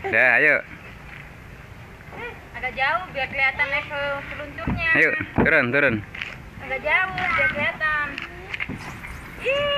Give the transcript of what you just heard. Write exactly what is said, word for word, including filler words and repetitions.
Dah, ayo. Agak jauh biar kelihatan level peluncurnya. Ayo, turun, turun. Agak jauh biar kelihatan. Ih.